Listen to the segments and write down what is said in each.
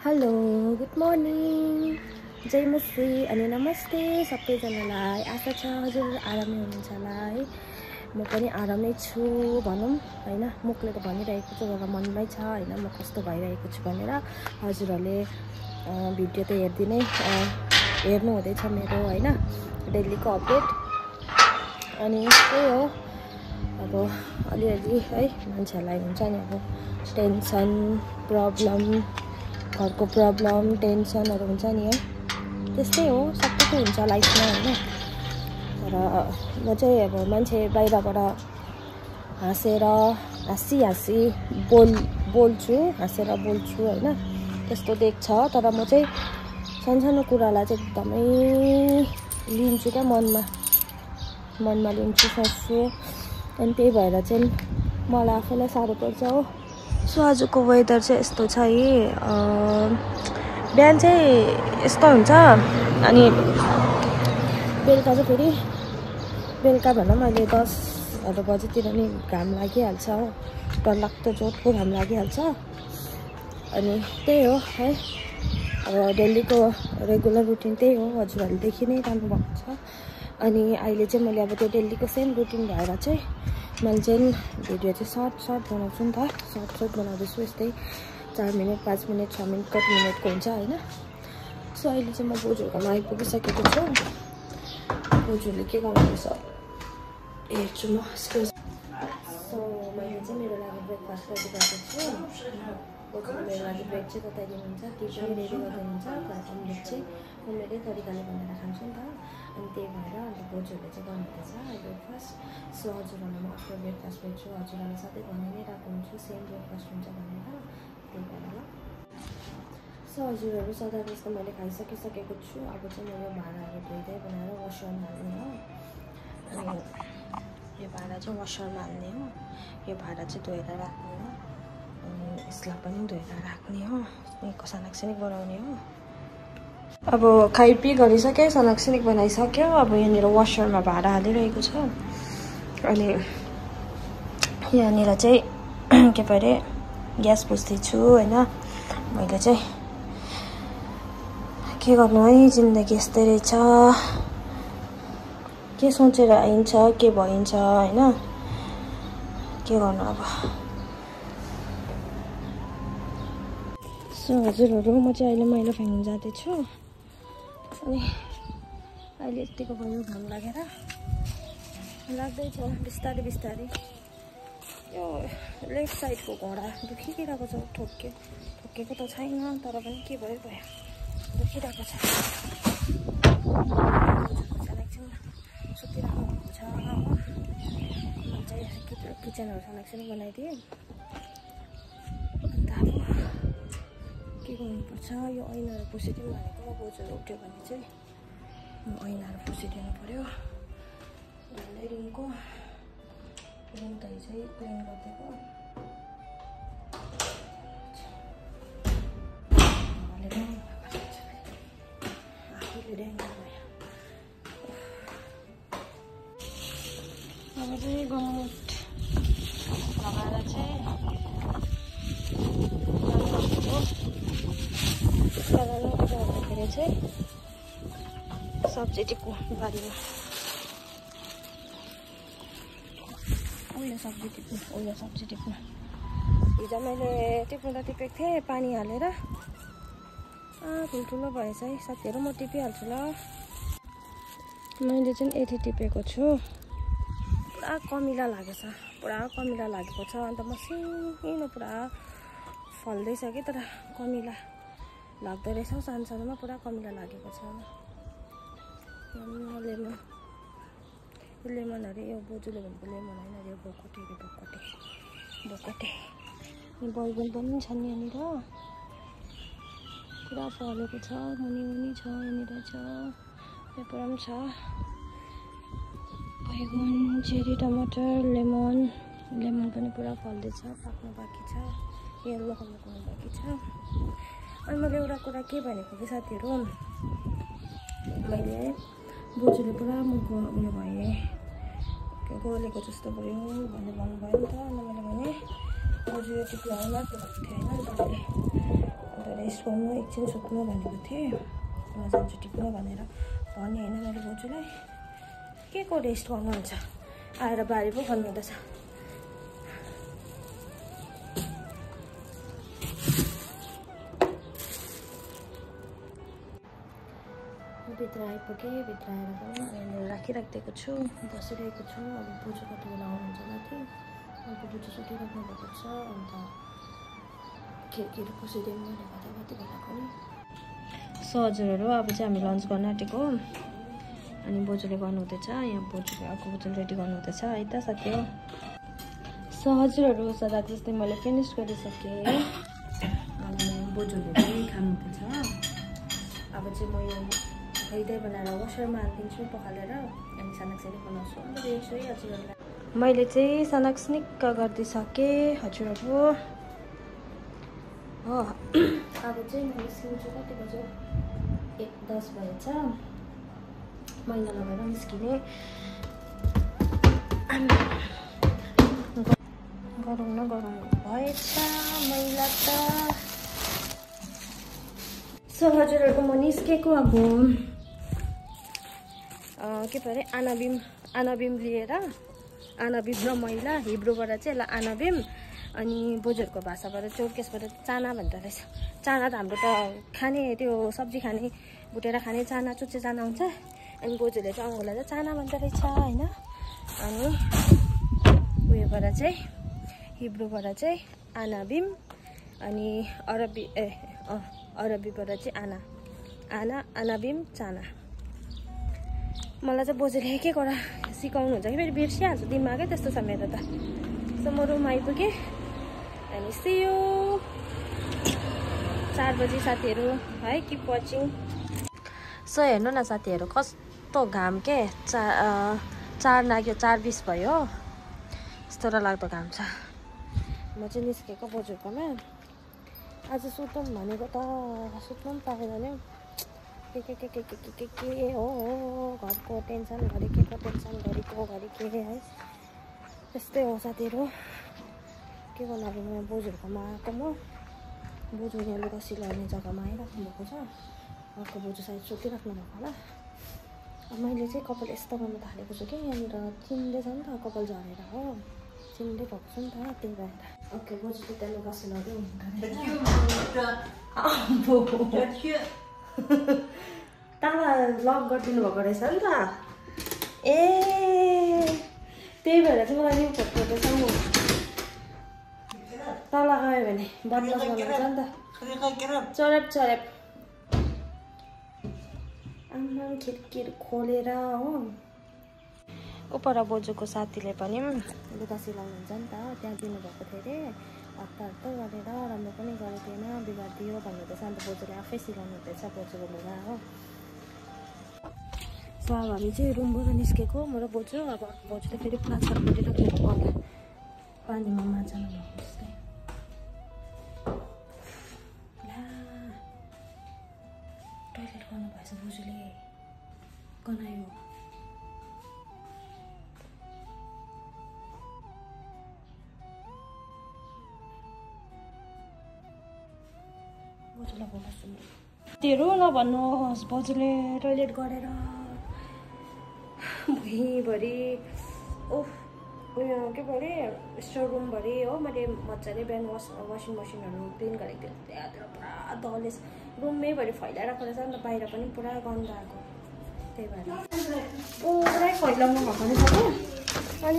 Hello good morning जय मश्री अनि नमस्ते सबैजनालाई। आशा छ हजुर आरामै हुनुहुन्छ होला है। म पनि आरामै छु भनौँ हैन। मुखले त भनिरहेको छु तर मनमै छ हैन म कस्तो भइरहेको छु भनेर। हजुरहरूले भिडियो त हेर्दिनै हेर्नु हुँदैछ मेरो हैन डेलीको अपडेट। अनि त्यही हो अब अलिअलि है मान्छेहरूलाई हुन्छ नि अब टेन्सन प्रब्लम घरको प्रब्लम टेन्सनहरू हुन्छ नि है। त्यस्तै हो सबैको हुन्छ लाइफमा हैन। तर म चाहिँ अब मान्छे बाहिरबाट हाँसी बोल्छु हाँसेर बोल्छु हैन त्यस्तो देख्छ। तर म चाहिँ सानो कुरालाई चाहिँ एकदमै लिन्छु क्या मनमा लिन्छु सोच्छु। अनि त्यही भएर चाहिँ मलाई आफैलाई साह्रो पर्छ हो। सो आजको वेदर चाहिँ यस्तो छ है। बिहान चाहिँ यस्तो हुन्छ अनि बेलुका चाहिँ फेरि बेलुका भनौँ अहिले 10 बजेतिर नि घाम लागिहाल्छ हो। डरलाग्दो जोडको घाम लागिहाल्छ। अनि त्यही हो है अब डेलीको रेगुलर रुटिन त्यही हो। हजुरहरूले देखि नै रहनु भएको छ। अनि अहिले चाहिँ मैले अब त्यो डेलीको सेम रुटिन भएर चाहिँ मैले चाहिँ भिडियो चाहिँ सर्ट बनाउँछु नि त। सर्ट बनाउँदैछु यस्तै 4 मिनट 5 मिनट 6 मिनट कति मिनटको हुन्छ होइन। सो अहिले चाहिँ म बोजूहरूकोमा आइपुगिसकेको छु। बोजूले के गर्नुहुँदैछ हेर्छु म। सो मैले चाहिँ मेरो लागि ब्रेकफास्ट रेडी गरेको छु। बोजूले मेरो लागि ब्रेड चाहिँ बताइदिनुहुन्छ टी पनि रेडी गरिदिनुहुन्छ। तर अमलेट चाहिँ म मेरै तरिकाले बनाएर खान्छु नि त। अनि त्यही भएर अन्त बोजूहरूले चाहिँ गर्नुहुँदैछ ब्रेकफास्ट। सो हजुरहरूलाई म आफ्नो ब्रेकफास्ट भेट्छु। हजुरहरूलाई सधैँ भनि नै रहेको हुन्छु सेम ब्रेकफास्ट हुन्छ भनेर। त्यही भएर ल। सो हजुरहरू सधैँ जस्तो मैले खाइसकिसकेको छु। अब चाहिँ म यो भाँडाहरू धोइदै बनाएर वासरमा हाल्ने हो। अनि यो भाँडा चाहिँ वासरमा हाल्ने हो। यो भाँडा चाहिँ धोएर राख्ने हो। अनि यसलाई पनि धोएर राख्ने हो। यहीँको सनाकसिनिक बनाउने हो। अब खाइपी गरिसक्यो सनाकसिनिक बनाइसक्यो। अब यहाँनिर वासरमा भाँडा हालिरहेको छ। अनि यहाँनिर चाहिँ के परे ग्यास बुझ्दैछु होइन। मैले चाहिँ के गर्नु है जिन्दगी यस्तै रहेछ। के सोचेर आइन्छ के भइन्छ होइन। के गर्नु अब। सो हजुरहरू म चाहिँ अहिले मैला फ्याँक्नु जाँदैछु। अनि अहिले यतिको भयो घाम लागेर लाग्दैछ बिस्तारै। यो लेफ्ट साइडको घोडा दुखिरहेको छ। ठोकेको त छैन तर पनि के भयो दुखिरहेको छ। एकछिन सुतिराख्नु भएको छ हो। म चाहिँ किचनहरू सनाक्सिन बनाइदिएँ। अन्त अब के गर्नुपर्छ यो ऐनाहरू पुसिदिउँ भनेको। बोजूहरू उठ्यो भने चाहिँ ऐनाहरू पुसिदिनु पऱ्यो। झन्डै रुम त हिजै क्लिन गरिदिएको। आफूले ड्याङ्गर भयो। अब चाहिँ गमोट लगाएर चाहिँ गर्दाखेरि चाहिँ सब्जी टिप्नु बारीमा उयो सब्जी टिप्नु। हिजो मैले टिपेको थिएँ पानी हालेर। ठुल्ठुलो भएछ है साथीहरू। म टिपिहाल्छु ल। मैले चाहिँ यति टिपेको छु। पुरा कमिला लागेको छ। अन्त मसिनो पुरा फल्दैछ कि तर कमिला लाग्दो रहेछ। सानोमा पुरा कमिला लागेको छ। लेमनहरू यो बोजूले भनेको लेमन होइन यो बोकोटे। बैगुन पनि छ नि यहाँनिर पुरा फलेको छ। मुनि छ यहाँनिर छ यो पुरा पनि छ। बैगुन चेरी टमाटर लेमन पनि पुरा फल्दैछ। पाक्नु बाँकी छ। येल्लो कलरको हुनु बाँकी छ। अनि मैले एउटा कुरा के भनेको कि साथीहरू मैले बोजूले पुरा मुखको उयो भए गोलेको जस्तो भयो भन्नुभयो नि त। अनि मैले भने बोजू यो टिप्नु होइन त्यो भएको थियो होइन। रेस्ट गर्नु एकछिन सुत्नु भनेको थिएँ म जान्छु टिप्नु भनेर भने होइन मैले बोजूलाई के को रेस्ट गर्नुहुन्छ आएर बारी पो खन्नु हुँदैछ भित्र आइपुगेँ भित्र आएर पनि मैले राखिराखिदिएको छु बसिरहेको छु अब बोजू कति बेला आउनुहुन्छ माथि अब बोजू सुतिराख्नु भएको छ अन्त खिड्कीहरू पुसिदिउँ भनेको थिएँ कति बेला पनि सो हजुरहरू अब चाहिँ हामी लन्च गर्न आँटेको अनि बोजूले गर्नुहुँदैछ यहाँ बोजूले अर्को बोजूले रेडी गर्नुहुँदैछ है त साथी हो सो हजुरहरू सदा जस्तै मैले फिनिस गरिसकेँ अनि बोजूले पनि खानुहुँदैछ अब चाहिँ म यो खैदै बनाएर वासरमा हालिदिन्छु पखालेर अनि सनाक्सरी बनाउँछु अन्त देख्छु है हजुरहरूलाई मैले चाहिँ सनाक्स निक्क गरिदिइसकेँ हजुरहरू हो अब चाहिँ म निस्किन्छु कति बज्यो 1:10 भएछ मैला लगाएर निस्किने गरौँ न गरौँ भएछ मैला त सो हजुरहरूको म निस्केको अब के पो अरे आनाबिम लिएर आनाबिम र मैला हिब्रूबाट चाहिँ यसलाई आनाबिम अनि बोजूहरूको भाषाबाट चौरकेसबाट चाना भन्दो रहेछ चाना त हाम्रो त खाने त्यो सब्जी खाने भुटेर खाने चाना चुच्चे चाना हुन्छ अनि बोजूले चाहिँ अङ्गोलाई चाहिँ चाना भन्दो रहेछ होइन अनि उयोबाट चाहिँ हिब्रूबाट चाहिँ आनाबिम अनि अरबीबाट चाहिँ आनाबिम चाना मलाई चाहिँ बोजूले के कुरा सिकाउनुहुन्छ कि फेरि बिर्सिहाल्छु दिमागै त्यस्तो छ मेरो त सो म रुम आइपुगेँ अनि सियो 4 बजी साथीहरू है किप वाचिङ सो हेर्नु न साथीहरू कस्तो घाम के 4 लाग्यो 4:20 भयो यस्तो डरलाग्दो घाम छ म चाहिँ निस्केको बोजूकोमा आज सुतौँ भनेको त सुत्नु पनि पाएन नि के हो घरको टेन्सन घरि के को टेन्सन घरिको घरि के है त्यस्तै हो साथीहरू के गर्नु अब म बोजूहरूकोमा आएको म बोजू यहाँ लुगा सिलाउने जग्गामा आइराख्नु भएको छ अर्को बोजू सायद सुतिराख्नु भएको होला मैले चाहिँ कपाल यस्तो गर्नु थालेको छु कि यहाँनिर चिन्दैछ नि त कपाल झरेर हो चिन्दै भएको छ नि त त्यही भएर ओके बोजू त त्यहाँ लुगा सिलाउँदै हुनुहुन्छ ताला लक गरिदिनु भएको रहेछ नि त ए त्यही भएर चाहिँ मलाई न्यु फोटो सामु तल आयो भने बदमास गर्नुहुन्छ नि त चरेप आमा खिड्कीहरू खोलेर हो उपर बोजूको साथीले पनि लुगा सिलाउनुहुन्छ नि त त्यहाँ दिनुभएको थियो अरे हप्ता गरेर राम्रो पनि गरेको थिएन बिगारिदियो भन्नुहुँदैछ अन्त बोजूले आफै सिलाउनु हुँदैछ बोजूको लुगा हो सो अब हामी चाहिँ रुमबाट निस्केको म र बोजू अब बोजूले फेरि प्लास्टर गरिराख्नु पर्ला पानीमा माछा नभएको जस्तै टोइलेट गर्नु भएछ बोजूले गनायो बोजूलाई बोलाउँछु तेरो नभन्नुहोस् बोजूले टोइलेट गरेर भुइँभरि उयो के पो अरे स्टोर रुमभरि हो मैले मजाले बिहान वासिङ मसिनहरू क्लिन गरेको थिएँ त्यहाँतिर पुरा दलेस रुमैभरि फैलाइरहेको रहेछ अन्त बाहिर पनि पुरा गन्ध आएको त्यही भएर पुरै फैलाउनु भएको नि सबै अनि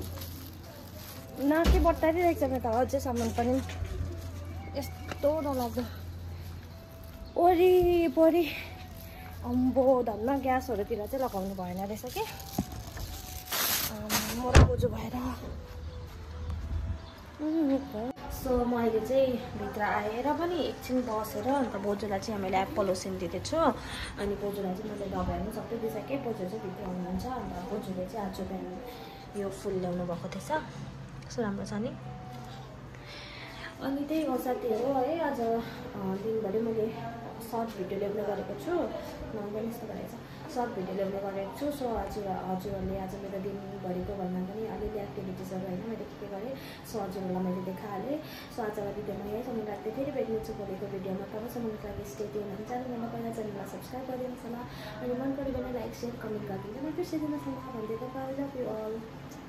नाकै बट्टाइदिइरहेको छ मेरो त अझैसम्म पनि यस्तो डरलाग्दो वरिपरि अम्बो धन्न ग्यासहरूतिर चाहिँ लगाउनु भएन रहेछ कि म र बोजू भएर सो म अहिले चाहिँ भित्र आएर पनि एकछिन बसेर अन्त बोजूलाई चाहिँ हामीले एप्पल लोसन दिँदैछु अनि बोजूलाई चाहिँ मैले दबाईहरू सबै दिइसकेँ बोजू चाहिँ भित्र हुनुहुन्छ अन्त बोजूले चाहिँ आज बिहान यो फुल ल्याउनु भएको थिएछ कस्तो राम्रो छ नि अनि त्यही हो साथीहरू है। आज दिनभरि मैले सर्ट भिडियो ल्याउने गरेको छु, पनि यस्तो गरेको छ, सर्ट भिडियो ल्याउने गरेको छु। सो हजुरहरूले आज मेरो दिनभरिको भन्दा पनि अलिअलि एक्टिभिटिजहरू होइन मैले के गरेँ सो हजुरहरूलाई मैले देखाइहालेँ। सो आजको भिडियोमा यहीसम्म राख्दै फेरि भेट्नेछु भोलिको भिडियोमा। तबसम्मको लागि स्टे ट्युन हुनुहुन्छ। च्यानलमा पहिला च्यानललाई सब्सक्राइब गरिदिनुहोस् होला, अनि मन पऱ्यो भने लाइक, सेयर, कमेन्ट गरिदिनु। म बिर्सिदिनुहोस् होला भन्दै। Bye, love you all.